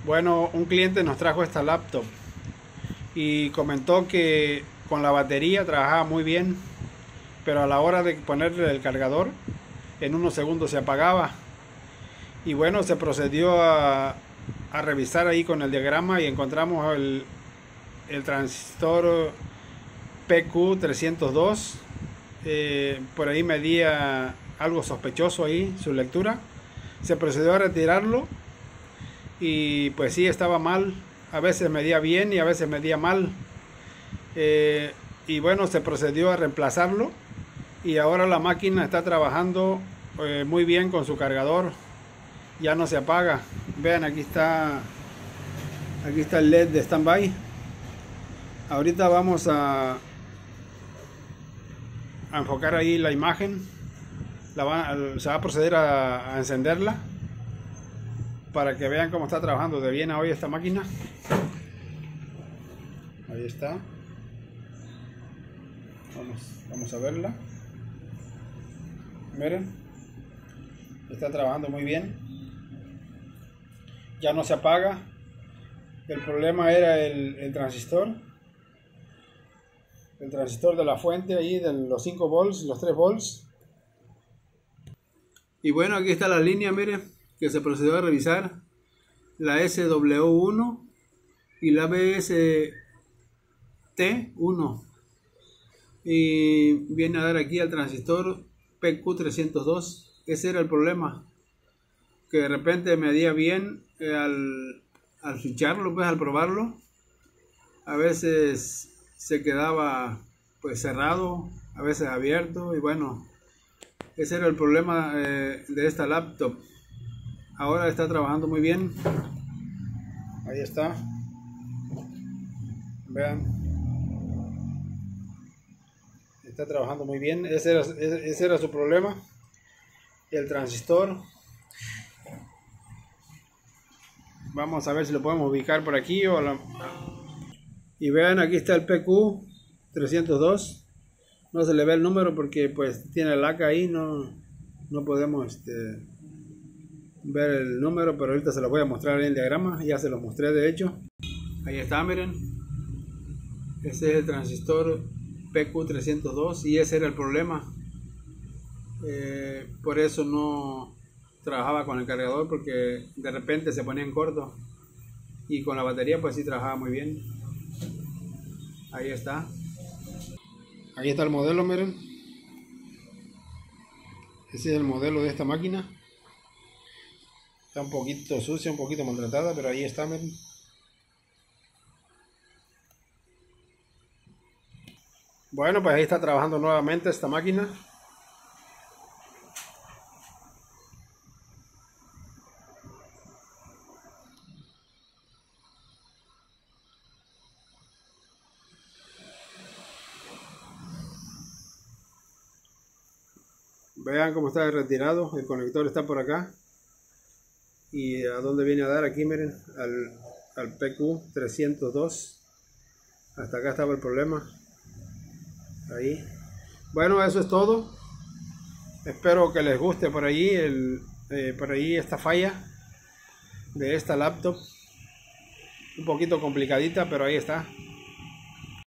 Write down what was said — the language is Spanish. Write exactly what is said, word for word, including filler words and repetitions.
Bueno, un cliente nos trajo esta laptop y comentó que con la batería trabajaba muy bien, pero a la hora de ponerle el cargador, en unos segundos se apagaba. Y bueno, se procedió a, a revisar ahí con el diagrama y encontramos el, el transistor P Q trescientos dos. Eh, por ahí medía algo sospechoso ahí su lectura. Se procedió a retirarlo y pues sí, estaba mal. A veces medía bien y a veces medía mal. Eh, y bueno, se procedió a reemplazarlo y ahora la máquina está trabajando eh, muy bien con su cargador. Ya no se apaga. Vean, aquí está aquí está el L E D de standby. Ahorita vamos a, a enfocar ahí la imagen. La va, se va a proceder a, a encenderla para que vean cómo está trabajando de bien hoy esta máquina. Ahí está. Vamos, vamos a verla. Miren, está trabajando muy bien. Ya no se apaga. El problema era el, el transistor. El transistor de la fuente ahí de los cinco volts, los tres volts. Y bueno, aquí está la línea, miren, que se procedió a revisar. La S W uno y la B S T uno. Y viene a dar aquí al transistor P Q trescientos dos. Ese era el problema, que de repente medía bien eh, al, al ficharlo, pues al probarlo. A veces se quedaba pues cerrado, a veces abierto, y bueno, ese era el problema eh, de esta laptop. Ahora está trabajando muy bien. Ahí está. Vean. Está trabajando muy bien. Ese era, ese era su problema. El transistor. Vamos a ver si lo podemos ubicar por aquí. O la... Y vean, aquí está el P Q trescientos dos. No se le ve el número porque pues tiene el laca ahí. No, no podemos este, ver el número, pero ahorita se lo voy a mostrar en el diagrama. Ya se lo mostré de hecho. Ahí está, miren. Ese es el transistor P Q trescientos dos y ese era el problema. Eh, por eso no trabajaba con el cargador, porque de repente se ponía en corto, y con la batería pues sí trabajaba muy bien. Ahí está. Ahí está el modelo, miren. Ese es el modelo de esta máquina. Está un poquito sucia, un poquito maltratada, pero ahí está, miren. Bueno, pues ahí está trabajando nuevamente esta máquina. Vean cómo está retirado, el conector está por acá. Y a dónde viene a dar aquí, miren, al, al P Q trescientos dos. Hasta acá estaba el problema. Ahí. Bueno, eso es todo. Espero que les guste por ahí, el, eh, por ahí esta falla de esta laptop. Un poquito complicadita, pero ahí está.